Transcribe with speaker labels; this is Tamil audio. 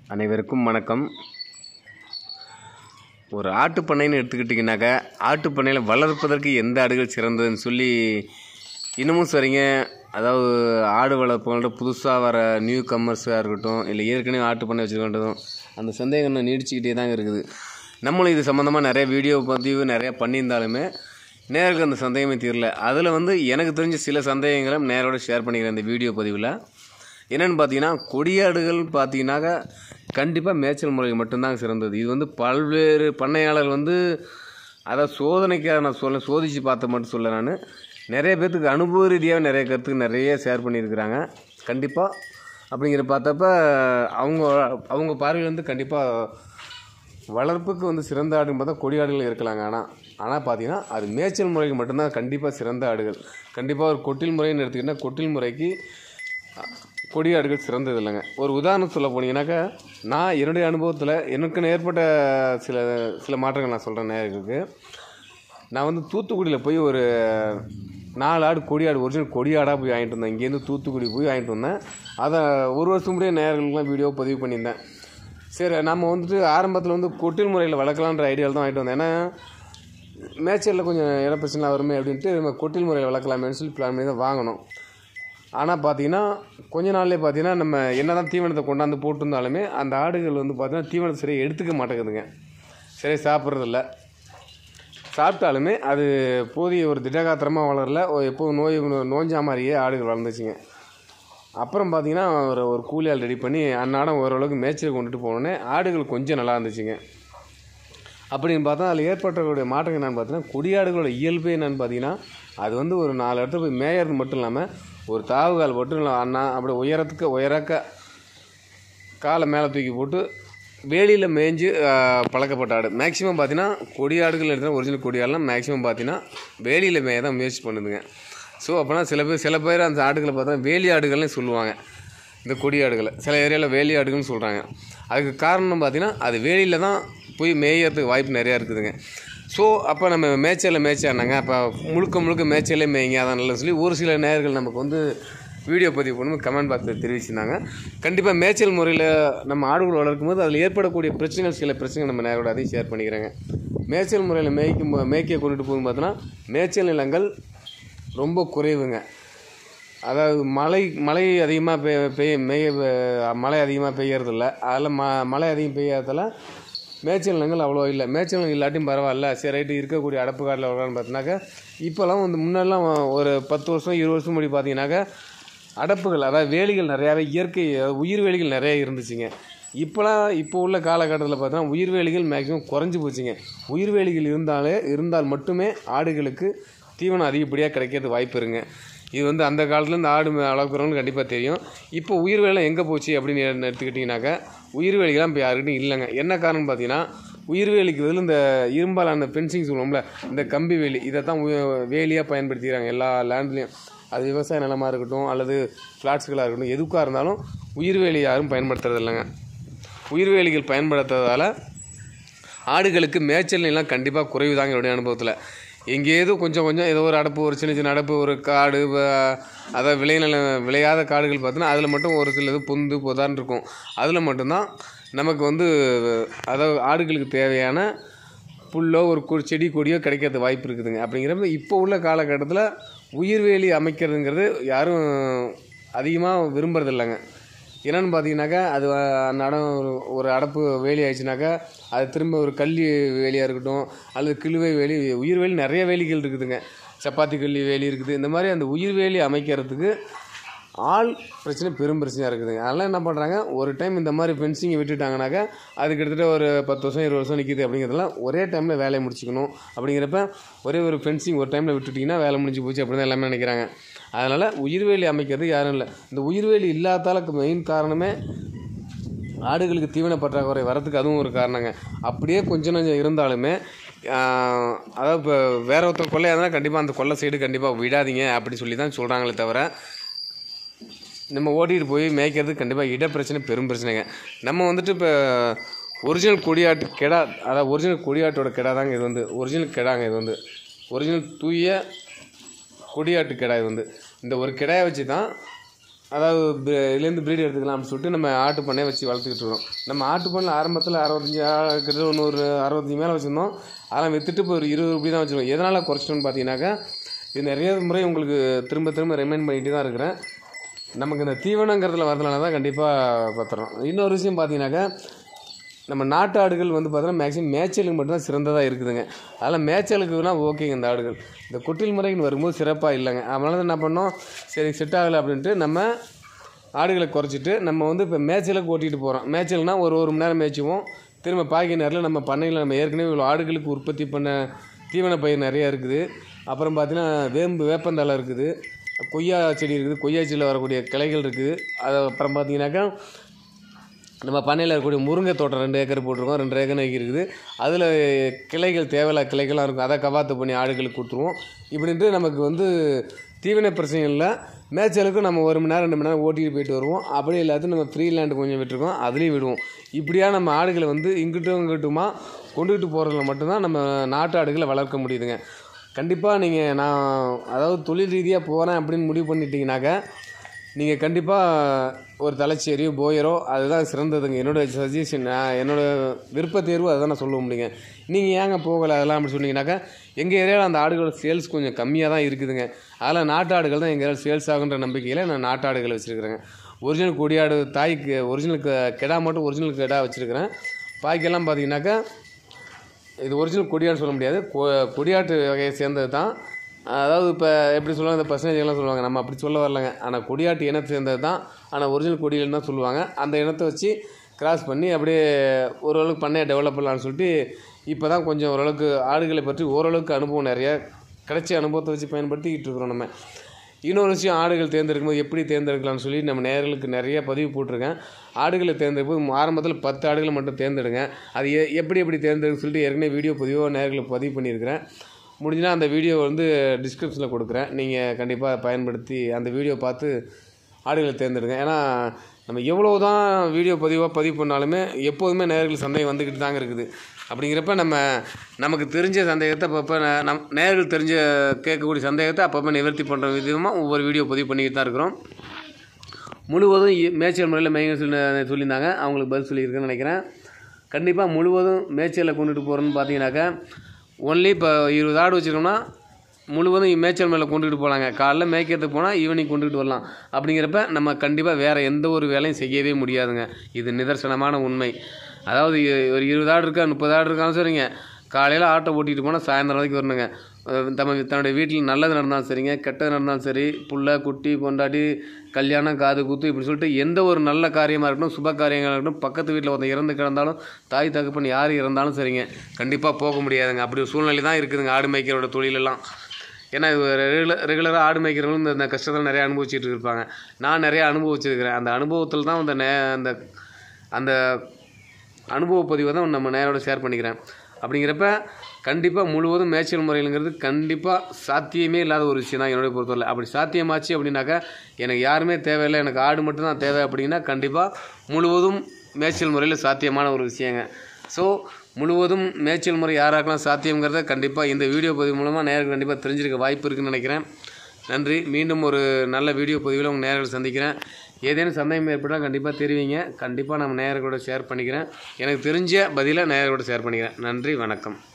Speaker 1: அனைவருக்கும் வணக்கம். ஒரு ஆட்டு பண்ணைன்னு எடுத்துக்கிட்டிங்கனாக்கா, ஆட்டு பண்ணையில் வளர்ப்பதற்கு எந்த ஆடுகள் சிறந்ததுன்னு சொல்லி இன்னமும் சரிங்க. அதாவது ஆடு வளர்ப்பவங்கள்ட்ட புதுசாக வர நியூ கம்மர்ஸாக இருக்கட்டும், இல்லை ஏற்கனவே ஆட்டு பண்ணை வச்சுருக்கட்டும், அந்த சந்தேகம் இன்னும் நீடிச்சிக்கிட்டே தாங்க இருக்குது. நம்மளும் இது சம்மந்தமாக நிறைய வீடியோ பதிவு நிறையா பண்ணியிருந்தாலுமே நேருக்கு அந்த சந்தேகமே தீரல. அதில் எனக்கு தெரிஞ்ச சில சந்தேகங்களை நேரோட ஷேர் பண்ணிக்கிறேன் இந்த வீடியோ பதிவில். என்னென்னு பார்த்தீங்கன்னா, கொடியாடுகள் பார்த்தீங்கன்னாக்கா கண்டிப்பாக மேய்ச்சல் முறை மட்டும்தாங்க சிறந்தது. இது பல்வேறு பண்ணையாளர்கள் அதாவது சோதனைக்காக நான் சோதித்து பார்த்த மட்டும் சொல்ல, நான் நிறைய பேர்த்துக்கு அனுபவ ரீதியாக நிறைய கருத்துக்கு நிறைய ஷேர் பண்ணியிருக்கிறாங்க. கண்டிப்பாக அப்படிங்கிற பார்த்தப்ப அவங்க பார்வையில் கண்டிப்பாக வளர்ப்புக்கு சிறந்த ஆடுன்னு பார்த்தா கொடியாடுகள் இருக்கலாங்க. ஆனால் பார்த்தீங்கன்னா அது மேய்ச்சல் முறைக்கு மட்டும்தான் கண்டிப்பாக சிறந்த ஆடுகள். கண்டிப்பாக ஒரு கொட்டில் முறைன்னு எடுத்துக்கிட்டால் கொட்டில் முறைக்கு கொடியாடுகள் சிறந்தது இல்லைங்க. ஒரு உதாரணம் சொல்ல போனீங்கன்னாக்கா, நான் என்னுடைய அனுபவத்தில் எனக்கு ஏற்பட்ட சில மாற்றங்கள் நான் சொல்கிறேன் நேர்களுக்கு. நான் தூத்துக்குடியில் போய் ஒரு 4 ஆடு கொடியாடு ஒரிஜினல் கொடியாடாக போய் வாங்கிட்டு வந்தேன். இங்கேருந்து தூத்துக்குடி போய் வாங்கிட்டு வந்தேன். அதை ஒரு வருஷம் முடிய நேர்களுக்கெலாம் வீடியோ பதிவு பண்ணியிருந்தேன். சரி, நம்ம ஆரம்பத்தில் கொட்டில் முறையில் வளர்க்கலான்ற ஐடியாவில் தான் வாங்கிட்டு வந்தேன். ஏன்னா மேய்ச்சலில் கொஞ்சம் இட பிரச்சனை வருமே அப்படின்ட்டு நம்ம கொட்டில் முறையில் வளர்க்கலாமேன்னு சொல்லி பிளான் பண்ணி தான் வாங்கணும். ஆனால் பார்த்தீங்கன்னா கொஞ்ச நாள்லேயே பார்த்தீங்கன்னா நம்ம என்ன தான் தீவனத்தை கொண்டாந்து போட்டிருந்தாலுமே அந்த ஆடுகள் பார்த்தீங்கன்னா தீவனத்தை சரியாக எடுத்துக்க மாட்டேங்குதுங்க. சரியாக சாப்பிட்றதில்ல. சாப்பிட்டாலுமே அது போதிய ஒரு திடகாத்திரமாக வளரல. எப்போது நோஞ்சா மாதிரியே ஆடுகள் வளர்ந்துச்சுங்க. அப்புறம் பார்த்தீங்கன்னா ஒரு கூலியால் ரெடி பண்ணி அன்னாடம் ஓரளவுக்கு மேய்ச்சல் கொண்டுட்டு போனோன்னே ஆடுகள் கொஞ்சம் நல்லா இருந்துச்சுங்க. அப்படின்னு பார்த்தா அதில் ஏற்பட்டக்கூடிய மாற்றம் என்னென்னு பார்த்தீங்கன்னா, கொடியாடுகளோட இயல்பே என்னென்னு பார்த்தீங்கன்னா, அது ஒரு 4 இடத்துல போய் மேயறது மட்டும் இல்லாமல் ஒரு தாவுகால் மட்டும் இல்லை அண்ணா அப்படி உயரக்க காலை மேலே தூக்கி போட்டு வேலியில் மேய்ஞ்சு பழக்கப்பட்ட ஆடு. மேக்ஸிமம் பார்த்தீங்கன்னா கொடியாடுகள் எடுத்தால் ஒரிஜினல் கொடியாடுலாம் மேக்ஸிமம் பார்த்தீங்கன்னா வேலியில் மேய தான் முயற்சி பண்ணுதுங்க. ஸோ அப்போனா சில பேர் அந்த ஆடுகளை பார்த்தா வேலி ஆடுகள்னு சொல்லுவாங்க. இந்த கொடியாடுகளை சில ஏரியாவில் வேலி ஆடுகள்னு சொல்கிறாங்க. அதுக்கு காரணம் பார்த்தீங்கன்னா அது வேலியில் தான் போய் மேயறதுக்கு வாய்ப்பு நிறையா இருக்குதுங்க. ஸோ அப்போ நம்ம மேய்ச்சானாங்க அப்போ முழுக்க மேய்ச்சலே மேய்ங்க அதான் நல்லது சொல்லி ஒரு சில நேயர்கள் நமக்கு வீடியோ பதிவு பண்ணும்போது கமெண்ட் பாக்ஸில் தெரிவிச்சிருந்தாங்க. கண்டிப்பாக மேய்ச்சல் முறையில் நம்ம ஆடுகள் வளர்க்கும் போது அதில் ஏற்படக்கூடிய சில பிரச்சனைகள் நம்ம நேரோட அதையும் ஷேர் பண்ணிக்கிறேங்க. மேய்ச்சல் முறையில் மேய்க்க கொண்டுட்டு போகும் பார்த்தோன்னா மேய்ச்சல் நிலங்கள் ரொம்ப குறைவுங்க. அதாவது மழை அதிகமாக மழை அதிகமாக பெய்யறதில்ல. அதில் மழை அதிகம் பெய்யாததால் மேய்ச்சல் நிலங்கள் அவ்வளோ இல்லை. மேய்ச்சல் நிலங்கள் இல்லாட்டியும் பரவாயில்ல, சரி ரைட்டு இருக்கக்கூடிய அடப்பு காட்டில் வளர்க்கலான்னு பார்த்தீங்கன்னாக்கா, இப்போலாம் முன்னெல்லாம் ஒரு 10 வருஷம் 20 வருஷம் முன்னாடி பார்த்தீங்கன்னாக்கா அடப்புகள் அதாவது வேலிகள் நிறையாவே இயற்கை உயிர் வேலிகள் நிறையா இருந்துச்சுங்க. இப்போ உள்ள காலகட்டத்தில் பார்த்தோன்னா உயிர் வேலிகள் மேக்ஸிமம் குறைஞ்சி போச்சுங்க. உயிர் வேலிகள் இருந்தால் மட்டுமே ஆடுகளுக்கு தீவனம் அதிகப்படியாக கிடைக்கிறது வாய்ப்பு இருங்க. இது அந்த காலத்தில் இந்த ஆடு வளர்க்குறவங்களுக்கு கண்டிப்பாக தெரியும். இப்போ உயிர் வேலை எங்கே போச்சு அப்படின்னு எடுத்துக்கிட்டிங்கனாக்கா, உயிர் வேலிகள்லாம் இப்போ யாருக்கிட்டையும் இல்லைங்க. என்ன காரணம் பார்த்தீங்கன்னா, உயிர் வேலிக்கு பதில் இந்த இரும்பாலான ஃபென்சிங் சொல்லுவோம்ல, இந்த கம்பி வேலி இதை தான் வேலியாக பயன்படுத்திக்கிறாங்க எல்லா லேண்ட்லேயும். அது விவசாய நிலமாக இருக்கட்டும் அல்லது ஃப்ளாட்ஸ்களாக இருக்கட்டும், எதுக்காக இருந்தாலும் உயிர் வேலி யாரும் பயன்படுத்துறது இல்லைங்க. உயிர் வேலிகள் பயன்படுத்துறதால ஆடுகளுக்கு மேய்ச்சல் நிலம் கண்டிப்பாக குறைவு தாங்க என்னுடைய அனுபவத்தில். எங்கேயோ கொஞ்சம் ஏதோ ஒரு அடப்பு ஒரு சின்ன அடப்பு ஒரு காடு அதாவது விளையாத காடுகள் பார்த்தோன்னா அதில் மட்டும் ஒரு சிலது பொதான்னு இருக்கும். அதில் மட்டும்தான் நமக்கு அதாவது ஆடுகளுக்கு தேவையான புல்லோ ஒரு செடி கொடியோ கிடைக்கிறது வாய்ப்பு இருக்குதுங்க. அப்படிங்கிறப்ப இப்போ உள்ள காலகட்டத்தில் உயிர்வேலி அமைக்கிறதுங்கிறது யாரும் அதிகமாக விரும்புறதில்லைங்க. என்னென்னு பார்த்தீங்கன்னாக்கா, அது அன்னாடம் ஒரு அடப்பு வேலி ஆயிடுச்சுனாக்கா அது திரும்ப ஒரு கள்ளி வேலியாக இருக்கட்டும் அல்லது கிழுவை வேலி, உயிர் வேலி நிறைய வேலிகள் இருக்குதுங்க. சப்பாத்தி கள்ளி வேலி இருக்குது. இந்த மாதிரி அந்த உயிர் வேலி அமைக்கிறதுக்கு ஆள் பிரச்சனை பெரும் பிரச்சனையாக இருக்குதுங்க. அதெல்லாம் என்ன பண்ணுறாங்க, ஒரு டைம் இந்த மாதிரி ஃபென்சிங்கை விட்டுட்டாங்கனாக்கா அது கிட்டத்தட்ட ஒரு 10 வருஷம் 20 வருஷம் நிற்கிது. அப்படிங்கிறதெல்லாம் ஒரே டைமில் வேலையை முடிச்சுக்கணும். அப்படிங்கிறப்ப ஒரே ஒரு ஃபென்சிங் ஒரு டைமில் விட்டுட்டிங்கன்னா வேலை முடிஞ்சு போச்சு அப்படி தான் எல்லாமே நினைக்கிறாங்க. அதனால் உயிர்வேலி அமைக்கிறது யாரும் இல்லை. இந்த உயிர்வேலி இல்லாதாலுக்கு மெயின் காரணமே ஆடுகளுக்கு தீவன பற்றாக்குறை வரதுக்கு அதுவும் ஒரு காரணங்க. அப்படியே கொஞ்சம் இருந்தாலுமே அதாவது இப்போ வேற ஒருத்தர் கொள்ளையாக இருந்தால் கண்டிப்பாக அந்த கொள்ளை சைடு கண்டிப்பாக விடாதீங்க அப்படி சொல்லி தான் சொல்கிறாங்களே தவிர, நம்ம ஓட்டிகிட்டு போய் மேய்க்கிறது கண்டிப்பாக இட பிரச்சனை பெரும் பிரச்சனைங்க. நம்ம இப்போ ஒரிஜினல் கொடியாட்டு கெடா, அதாவது ஒரிஜினல் கொடியாட்டோட கெடா தாங்க இது ஒரிஜினல் கெடாங்க. இது ஒரிஜினல் தூய கொடியாட்டு கிடா. இந்த ஒரு கிடாயை வச்சு தான் அதாவது இதுலேருந்து ப்ரீடு எடுத்துக்கலாம்னு சொல்லிட்டு நம்ம ஆட்டு பண்ணையை வச்சு வளர்த்துக்கிட்டு இருக்கோம். நம்ம ஆட்டு பண்ணை ஆரம்பத்தில் 65 கிட்ட ஒரு 65 மேலே வச்சுருந்தோம். அதெல்லாம் விற்றுட்டு இப்போ ஒரு 20 ரூபாய் தான் வச்சுருக்கோம். எதனால் குறைச்சிட்டோன்னு பார்த்தீங்கன்னாக்கா, இது நிறைய முறை உங்களுக்கு திரும்ப ரிமைண்ட் பண்ணிட்டு தான் இருக்கிறேன். நமக்கு இந்த தீவனங்கிறதுல வரதுனால தான் கண்டிப்பாக பார்த்துறோம். இன்னொரு விஷயம் பார்த்தீங்கன்னாக்கா, நம்ம நாட்டு ஆடுகள் வந்து பார்த்தோன்னா மேக்ஸிமம் மேய்ச்சலுக்கு மட்டும்தான் சிறந்ததாக இருக்குதுங்க. அதனால் மேய்ச்சலுக்குனா ஓகேங்க. இந்த ஆடுகள் இந்த கொட்டில் முறைன்னு வரும்போது சிறப்பாக இல்லைங்க. அதனால தான் என்ன பண்ணோம், சரி செட் ஆகலை அப்படின்ட்டு நம்ம ஆடுகளை குறைச்சிட்டு நம்ம வந்து இப்போ மேய்ச்சலுக்கு ஓட்டிகிட்டு போகிறோம். மேய்ச்சல்னால் ஒரு மணி நேரம் மேய்ச்சுவோம். திரும்ப பாக்கி நேரில் நம்ம பண்ணையில் நம்ம ஏற்கனவே இவ்வளோ ஆடுகளுக்கு உற்பத்தி பண்ண தீவன பயிர் நிறையா இருக்குது. அப்புறம் பார்த்தீங்கன்னா வேப்பந்தழை இருக்குது, கொய்யா செடி இருக்குது, கொய்யா செடியில் வரக்கூடிய கிளைகள் இருக்குது. அது அப்புறம் பார்த்தீங்கன்னாக்கா நம்ம பண்ணையில் இருக்கக்கூடிய முருங்கை தோட்டம் 2 ஏக்கர் போட்டிருக்கோம். 2 ஏக்கர் இருக்குது. அதில் கிளைகள் தேவையில்லாத கிளைகள்லாம் இருக்கும். அதை கவாத்து பண்ணி ஆடுகளுக்கு கொடுத்துருவோம். இப்படின்ட்டு நமக்கு வந்து தீவன பிரச்சனை இல்லை. மேய்ச்சலுக்கும் நம்ம 1 மணி நேரம் 2 மணி நேரம் ஓட்டிகிட்டு போயிட்டு வருவோம். அப்படியே எல்லாத்தையும் நம்ம ஃப்ரீ லேண்டு கொஞ்சம் விட்டுருக்கோம், அதுலேயும் விடுவோம். இப்படியாக நம்ம ஆடுகளை வந்து இங்கிட்டுமா கொண்டுகிட்டு போகிறதுல மட்டும்தான் நம்ம நாட்டு ஆடுகளை வளர்க்க முடியுதுங்க. கண்டிப்பாக நான் அதாவது தொழில் ரீதியாக போகிறேன் அப்படின்னு முடிவு பண்ணிட்டீங்கன்னாக்கா, நீங்கள் கண்டிப்பாக ஒரு தலைச்சேரியோ போயரோ அதுதான் சிறந்ததுங்க. என்னோடய சஜஷன், என்னோடய விருப்ப தேர்வு அதுதான் நான் சொல்ல முடியுங்க. நீங்கள் ஏங்க போகலை அதெல்லாம் அப்படி சொன்னீங்கன்னாக்கா, எங்கள் ஏரியாவில் அந்த ஆடுகளோட சேல்ஸ் கொஞ்சம் கம்மியாக தான் இருக்குதுங்க. அதில் நாட்டு ஆடுகள் தான் எங்கள் ஏரியாவில் சேல்ஸ் ஆகுன்ற நம்பிக்கையில் நான் நாட்டு ஆடுகளை வச்சுருக்கிறேங்க. ஒரிஜினல் கொடியாடு தாய்க்கு ஒரிஜினல் கெடா மட்டும் ஒரிஜினல் கெடா வச்சுருக்கிறேன். பாய்க்கெல்லாம் பார்த்தீங்கன்னாக்கா இது ஒரிஜினல் கொடியாடு சொல்ல முடியாது, கொடியாட்டு வகையை சேர்ந்தது தான். அதாவது இப்போ எப்படி சொல்லுவாங்க, இந்த பர்சன்டேஜ்லாம் சொல்லுவாங்க, நம்ம அப்படி சொல்ல வரலங்க. ஆனால் கொடியாட்டு இனத்தை சேர்ந்தது தான், ஆனால் ஒரிஜினல் கொடியில்னு தான் சொல்லுவாங்க. அந்த இனத்தை வச்சு கிராஸ் பண்ணி அப்படியே ஓரளவுக்கு பண்ணையை டெவலப் பண்ணலான்னு சொல்லிட்டு இப்போ தான் கொஞ்சம் ஓரளவுக்கு ஆடுகளை பற்றி ஓரளவுக்கு அனுபவம் நிறையா கிடைச்ச அனுபவத்தை வச்சு பயன்படுத்திக்கிட்டு இருக்கிறோம் நம்ம. இன்னொரு விஷயம், ஆடுகள் தேர்ந்தெடுக்கும்போது எப்படி தேர்ந்தெடுக்கலாம்னு சொல்லி நம்ம நேயர்களுக்கு நிறைய பதிவு போட்டிருக்கேன். ஆடுகளை தேர்ந்தெடுக்கும்போது ஆரம்பத்தில் 10 ஆடுகளை மட்டும் தேர்ந்தெடுங்க. அது எப்படி தேர்ந்தெடுக்க சொல்லிட்டு ஏற்கனவே வீடியோ பதிவாக பதிவு பண்ணியிருக்கிறேன். முடிஞ்சுன்னா அந்த வீடியோ வந்து டிஸ்கிரிப்ஷனில் கொடுக்குறேன். நீங்கள் கண்டிப்பாக பயன்படுத்தி அந்த வீடியோ பார்த்து ஆடுகளை தேர்ந்தெடுங்க. ஏன்னா நம்ம எவ்வளோ தான் வீடியோ பதிவு பண்ணாலுமே எப்போதுமே நேயர்கள் சந்தேகம் வந்துக்கிட்டு தாங்க இருக்குது. அப்படிங்கிறப்ப நமக்கு தெரிஞ்ச சந்தேகத்தை அப்பப்போ நேயர்கள் கேட்கக்கூடிய சந்தேகத்தை அப்பப்போ நிவர்த்தி பண்ணுற விதமாக ஒவ்வொரு வீடியோ பதிவு பண்ணிக்கிட்டு தான் இருக்கிறோம். முழுவதும் மேய்ச்சல் முறையில் மேய்ச்சல் சொல்லியிருந்தாங்க, அவங்களுக்கு பதில் சொல்லியிருக்கேன்னு நினைக்கிறேன். கண்டிப்பாக முழுவதும் மேய்ச்சலில் கொண்டுட்டு போகிறோன்னு பார்த்தீங்கன்னாக்கா, ஒன்லி இப்போ 20 ஆடு வச்சுருக்கோம்னா முழுவதும் மேய்ச்சல் மேலே கொண்டுகிட்டு போகலாங்க. காலைல மேய்க்கிறதுக்கு போனால் ஈவினிங் கொண்டுகிட்டு வரலாம். அப்படிங்கிறப்ப நம்ம கண்டிப்பாக வேறு எந்த ஒரு வேலையும் செய்யவே முடியாதுங்க. இது நிதர்சனமான உண்மை. அதாவது ஒரு 20 ஆடு இருக்கா 30 ஆடு இருக்கான்னு சரிங்க, காலையில் ஆட்டை ஓட்டிகிட்டு போனால் சாயந்தரம் வரைக்கும் வரணுங்க. தன்னுடைய வீட்டில் நல்லது நடந்தாலும் சரிங்க, கெட்டது நடந்தாலும் சரி, புள்ள குட்டி பொண்டாட்டி கல்யாணம் காது குத்து இப்படி சொல்லிட்டு எந்த ஒரு நல்ல காரியமாக இருக்கட்டும், சுப காரியங்களாக இருக்கட்டும், பக்கத்து வீட்டில் ஒருத்தன் இறந்து கிடந்தாலும் தாய் தகப்பன் யார் இறந்தாலும் சரிங்க, கண்டிப்பாக போக முடியாதுங்க. அப்படி ஒரு சூழ்நிலை தான் இருக்குதுங்க ஆடு மேய்க்கிறோட தொழிலெல்லாம். ஏன்னா இது ரெகுலராக ஆடு மேய்க்கிறவங்களும் இந்த கஷ்டத்தில் நிறையா அனுபவிச்சுட்டு இருப்பாங்க. நான் நிறையா அனுபவிச்சிருக்கிறேன். அந்த அனுபவத்தில் தான் அந்த அனுபவ பதிவை தான் நம்ம நேரோட ஷேர் பண்ணிக்கிறேன். அப்படிங்கிறப்ப கண்டிப்பாக முழுவதும் மேய்ச்சல் முறையிலுங்கிறது கண்டிப்பாக சாத்தியமே இல்லாத ஒரு விஷயம் தான் என்னுடைய பொறுத்தவரை. அப்படி சாத்தியமாச்சு அப்படின்னாக்கா, எனக்கு யாருமே தேவையில்லை, எனக்கு ஆடு மட்டும்தான் தேவை அப்படின்னா கண்டிப்பாக முழுவதும் மேய்ச்சல் முறையில் சாத்தியமான ஒரு விஷயங்க. ஸோ முழுவதும் மேய்ச்சல் முறை யாராக்கெல்லாம் சாத்தியங்கிறத கண்டிப்பாக இந்த வீடியோ பதிவு மூலமாக நேருக்கு கண்டிப்பாக தெரிஞ்சிருக்க வாய்ப்பு இருக்குதுன்னு நினைக்கிறேன். நன்றி. மீண்டும் ஒரு நல்ல வீடியோ பதிவில் உங்கள் நேயர்களை சந்திக்கிறேன். ஏதேனும் சந்தேகம் ஏற்பட்டால் கண்டிப்பாக தெரிவிங்க. கண்டிப்பாக நம்ம நேயர்களோட ஷேர் பண்ணிக்கிறேன். எனக்கு தெரிஞ்ச பதிலை நேயர்களோட ஷேர் பண்ணிக்கிறேன். நன்றி, வணக்கம்.